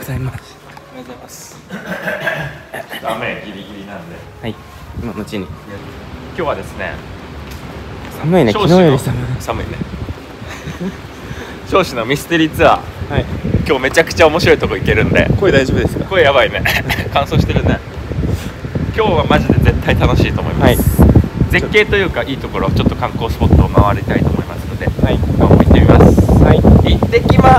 ございます。 おはようございます。雨ギリギリなんで。 はい。今のうちに。 今日はですね。 寒いね。昨日より寒い。 寒いね。銚子のミステリーツアー。はい。今日めちゃくちゃ面白いとこ行けるんで。 声大丈夫ですか？ 声やばいね。乾燥してるね。今日はマジで絶対楽しいと思います。はい、絶景というかいいところ、ちょっと観光スポットを回りたいと思いますので、はい、今日も行ってみます。はい。行ってきます。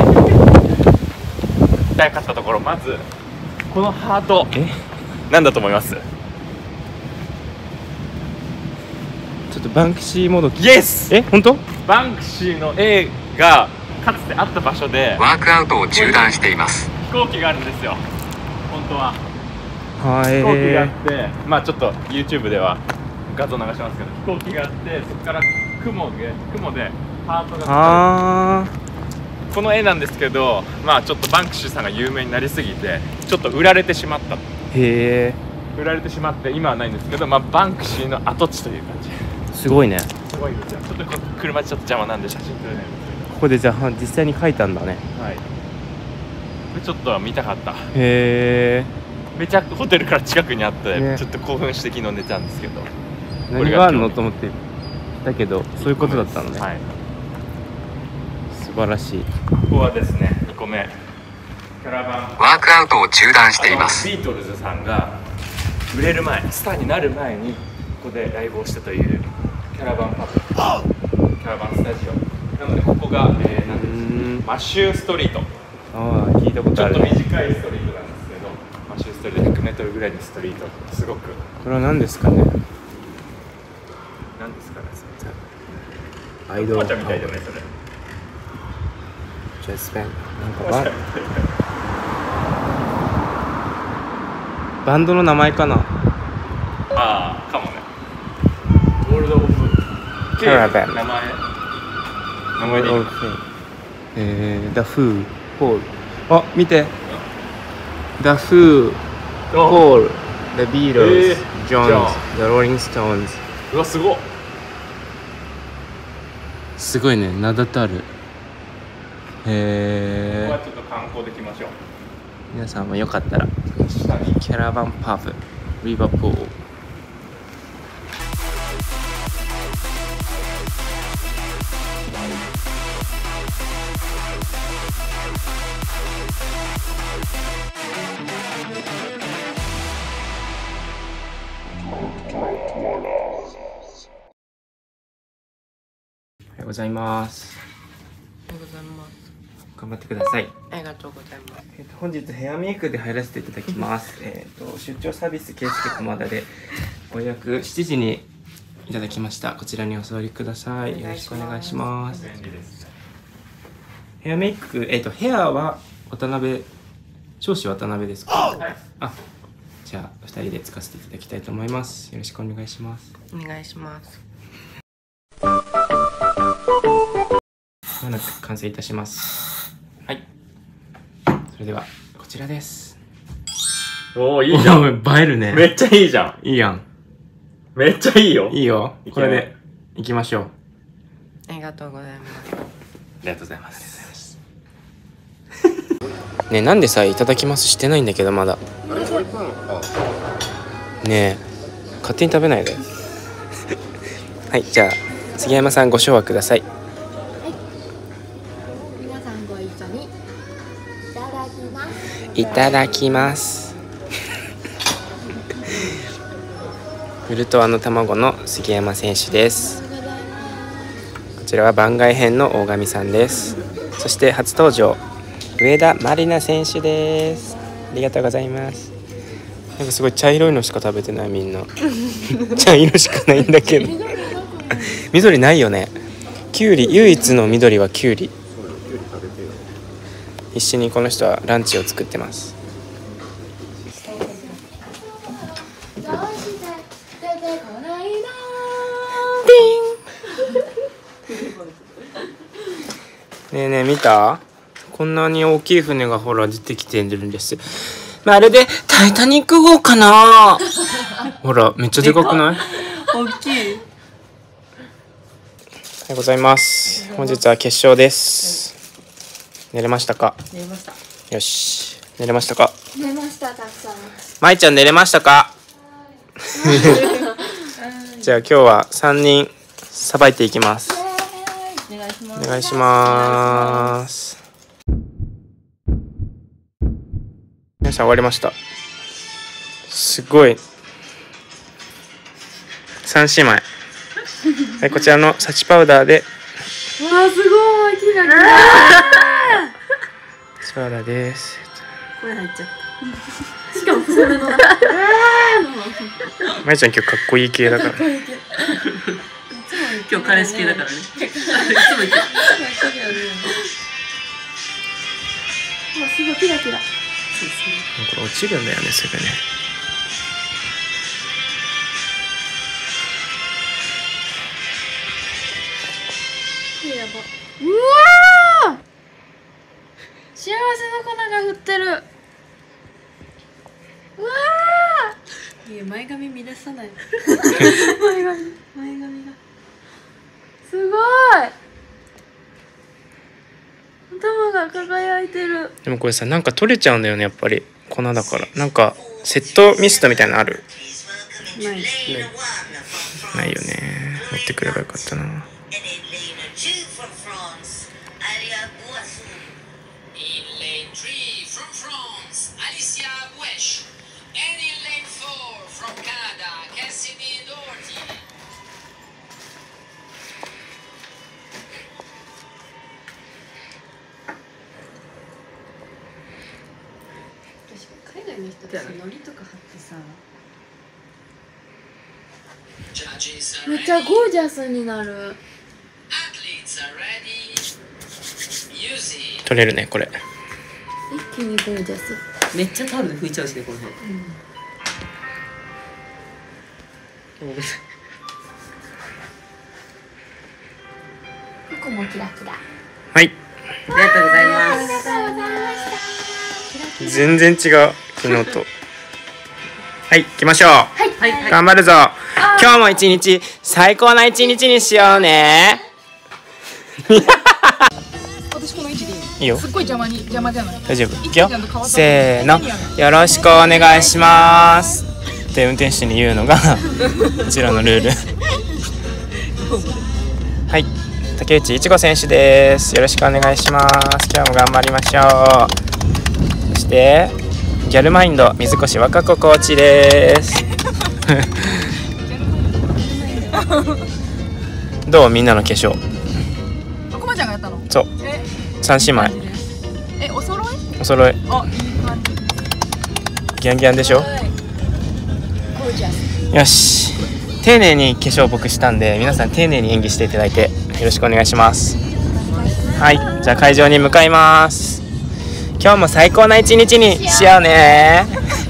行きたかったところ、まずこのハート、なんだと思います？ ちょっとバンクシーもどき。 イエス。 本当？ バンクシーの絵がかつてあった場所でワークアウトを中断しています。 飛行機があるんですよ、本当は。 飛行機があって、まあちょっと YouTube では画像流しますけど、飛行機があって、そこから雲でハートがこの絵なんですけど、まあちょっとバンクシーさんが有名になりすぎてちょっと売られてしまった。売られてしまって今はないんですけど、まあバンクシーの跡地という感じ。 すごいね。 すごいですよ。ちょっと車ちょっと邪魔なんで写真撮れないんですけど、 ここでじゃあ実際に描いたんだね。 はい。これちょっと見たかった。めちゃホテルから近くにあって、ちょっと興奮して昨日寝たんですけど、 何があるのと思ってだけど、そういうことだったのね。はい、素晴らしい。 ここはですね、2個目キャラバンワークアウトを中断しています。 ビートルズさんが売れる前、スターになる前にここでライブをしたというキャラバンパブ、キャラバンスタジオなので、ここが、マシューストリート。 聞いたことある。 ちょっと短いストリートなんですけど、マシューストリート 100m ぐらいのストリート、すごく。 これは何ですかね。 何ですかね、 アイドル。 ちゃんみたいじゃないそれ。 ジャズバンド。バンドの名前かな。 かもね。ゴールドオブキャラバン。 名前でいいのか。 The Who、ポール。見て。The Who、ポール、The Beatles、Jones、The Rolling Stones。 うわ、すごっ。 すごいね、名だたる。こここはちょっと観光できましょう。 皆さんもよかったらキャラバンパブリバプール。おはようございます。 おはようございます。 頑張ってください。 ありがとうございます。 本日ヘアメイクで入らせていただきます。出張サービスケースケ駒田でご予約7時にいただきました。こちらにお座りください。よろしくお願いします。ヘアメイク、ヘアは銚子渡辺ですか？はい。じゃあ2人で使わせていただきたいと思います。よろしくお願いします。 お願いします。 まもなく完成いたします。はい。それではこちらです。 おー、いいじゃん。 映えるね。 めっちゃいいじゃん。 いいやん。 めっちゃいいよ。 いいよ。これで行きましょう。 ありがとうございます。 ありがとうございます。 ねえ、なんでさ、いただきますしてないんだけど、まだ。ねえ、勝手に食べないで。はい、じゃあ杉山さんご唱和ください。 皆さんご一緒にいただきます。 いただきます。ウルトワの卵の杉山選手です。こちらは番外編の大神さんです。そして初登場上田まりな選手です。ありがとうございます。なんかすごい茶色いのしか食べてない、みんな。茶色しかないんだけど。緑ないよね。きゅうり、唯一の緑はきゅうり。必死にこの人はランチを作ってます。ねえねえ、見た？こんなに大きい船がほら出てきてるんです。まるでタイタニック号かな。ほら、めっちゃでかくない？ 大きい。 おはようございます。本日は決勝です。寝れましたか？ 寝ました。 よし、寝れましたか？ 寝ました、たくさん。 まいちゃん寝れましたか？じゃあ今日は3人さばいていきます。 お願いします。 お願いします。皆さん終わりました。すごい3姉妹。はい、こちらのサチパウダーで。 わあ、すごい、キラキラ。 サチパウダーです。 声入っちゃった。 しかもそれの。 まいちゃん今日かっこいい系だから。 今日彼氏系だからね。いつも言ってる。 すごいキラキラ。 これ落ちるんだよね、すぐね。 やば。うわー。幸せの粉が降ってる。うわー。 いや、前髪乱さない。 前髪が。すごい。頭が輝いてる。 でもこれさ、なんか取れちゃうんだよね、やっぱり粉だから。なんかセットミストみたいなのある？ないよね。持ってくればよかったな。 海外の人ってさ、ノリとか貼ってさ、 めっちゃゴージャスになる。 取れるね、これ。 一気にゴージャス。 めっちゃタオルで拭いちゃうしね、この辺。 服もキラキラ。 はい。 ありがとうございます。 ありがとうございました。 全然違う、昨日と。はい、行きましょう。 はいはい。 頑張るぞ。今日も一日最高な一日にしようね。 私この位置でいい？ いいよ。 すっごい邪魔じゃない？ 大丈夫。いくよ。せーの。よろしくお願いします。って運転手に言うのがうちらのルール。はい。竹内いちご選手です。よろしくお願いします。今日も頑張りましょう。そしてギャルマインド水越和歌子コーチです。どうみんなの化粧？ こまちゃんがやったの？ そう。三姉妹。 お揃い？ お揃い。 あ、いい感じ。 ギャンギャンでしょ？よし。丁寧に化粧僕したんで、皆さん丁寧に演技していただいてよろしくお願いします。はい、じゃあ会場に向かいます。今日も最高な一日にしようね。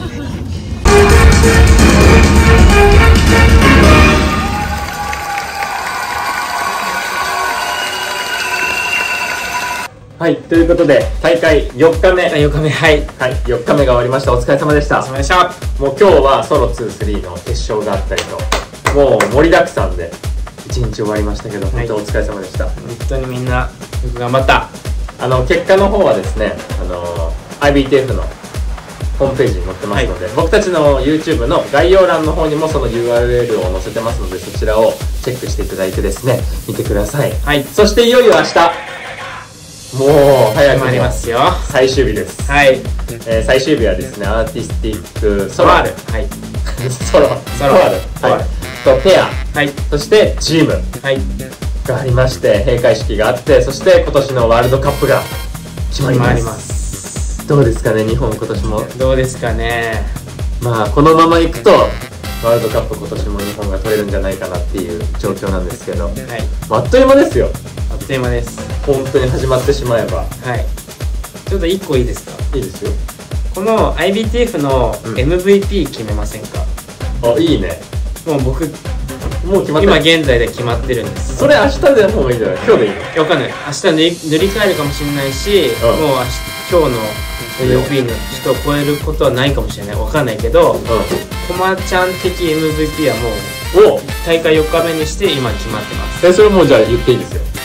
はい、ということで大会4日目、 4日目、はい、 4日目が終わりました。お疲れ様でした。 お疲れ様でした。 もう今日はソロ2、3の決勝があったりと、もう盛りだくさんで1日終わりましたけど、本当お疲れ様でした。 本当にみんなよく頑張った。 結果の方はですね、IBTF のホームページに載ってますので、僕たちの YouTube の概要欄の方にもその URL を載せてますので、そちらをチェックしていただいてですね、見てください。はい、そしていよいよ明日、もう早くなりますよ。 最終日です。はい、最終日はですね、アーティスティックソロアル、はい、ソロアル、はい、とペア、はい、そしてチーム、はい、がありまして、閉会式があって、そして今年のワールドカップが決まります。どうですかね、日本今年も。 どうですかね。 まあこのままいくとワールドカップ今年も日本が取れるんじゃないかなっていう状況なんですけど、はい、あっという間ですよ。 あっという間です。 本当に始まってしまえば。はい。 ちょっと1個いいですか？ いいですよ。 この IBTF の MVP 決めませんか？ あ、いいね。 もう僕もう決まってる。 今現在で決まってるんです。 それ明日でもういいんじゃない？今日でいいの？ わかんない。明日塗り替えるかもしれないし、もう今日の MVP の人を超えることはないかもしれない。わかんないけど、こまちゃん的 MVP はもう大会4日目にして今決まってます。 それもうじゃあ言っていいですよ。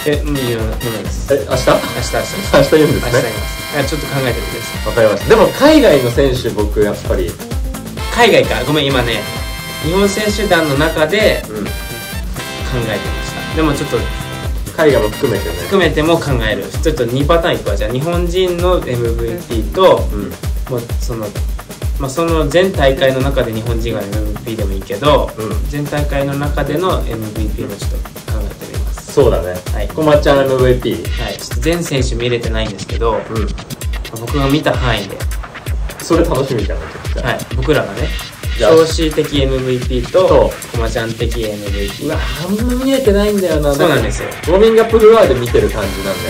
もう言うです。 明日明日言うんですね。 明日言います。ちょっと考えてみてください。 わかりました。でも海外の選手僕やっぱり海外か、ごめん、今ね日本選手団の中でうん考えてました。でもちょっと海外も含めてね。 含めても考える。ちょっと2パターンいくわ。じゃあ日本人の MVP と、 うんもうその全大会の中で日本人が MVP でもいいけど、 うん全大会の中での MVP もちょっと考えてみます。 そうだね。 はいこまちゃん MVP。 はい、ちょっと全選手見れてないんですけど、 うん。 僕が見た範囲で、 それ楽しみじゃないですか。 はい、僕らがねじゃあ少子的 MVP とこまちゃん的 MVP。 うわ、あんま見えてないんだよな。 そうなんですよ。 ウォーミングアップフロアで見てる感じなんだよね。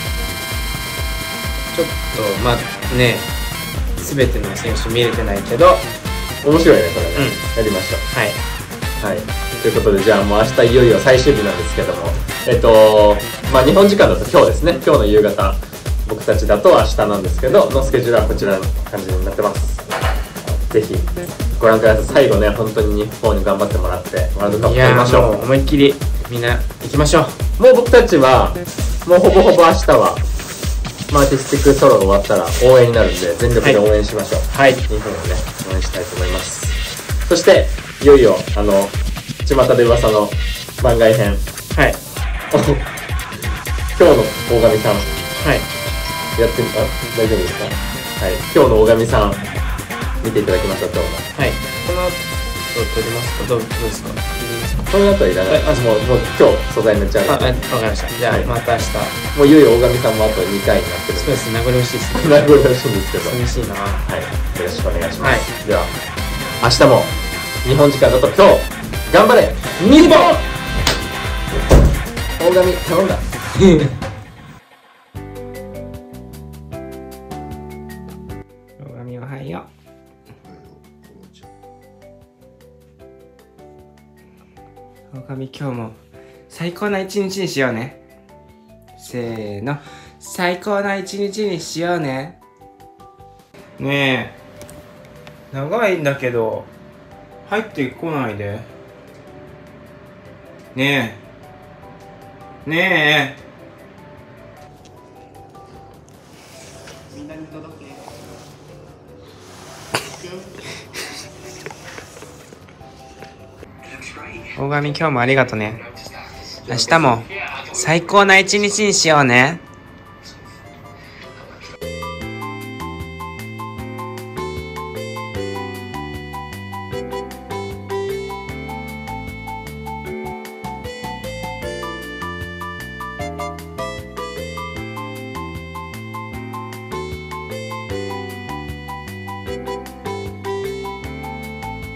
ちょっとまあね全ての選手見れてないけど、 面白いね、これね。やりましょはい、 う。はい。ということで、じゃあもう明日いよいよ最終日なんですけども、まあ日本時間だと今日ですね。今日の夕方、僕たちだと明日なんですけど、のスケジュールはこちらの感じになってます。ぜひご覧ください。最後ね、本当に日本に頑張ってもらってワールドカップいや取りましょう。 もう思いっきりみんな行きましょう。 もう僕たちはもうほぼほぼ明日はアーティスティックソロが終わったら応援になるんで、全力で応援しましょう。 はい、 日本をね応援したいと思います。そしていよいよ巷で噂の番外編、 はい、 今日の大神さんはい、 やってみ大丈夫ですか？はい、今日の大神さん見ていただきましょう。今日のはい、この後撮りますか？どうですか？ これだといらない。もう今日素材になっちゃうので、 わかりました。じゃあ、 はい、 また明日。 もういよいよ大神さんもあと2回になってるんで、 そうですね、名残惜しいですね。 名残惜しいんですけど、 寂しいな。 はい、よろしくお願いします。 はい、 では明日も日本時間だと今日頑張れ日本。大神頼んだ。 大神おはよう。大神今日も最高な一日にしようね。せーの、最高な一日にしようね。ねえ、長いんだけど入ってこないで。ねえねえ、みんなに届け。大神今日もありがとね。明日も最高な一日にしようね。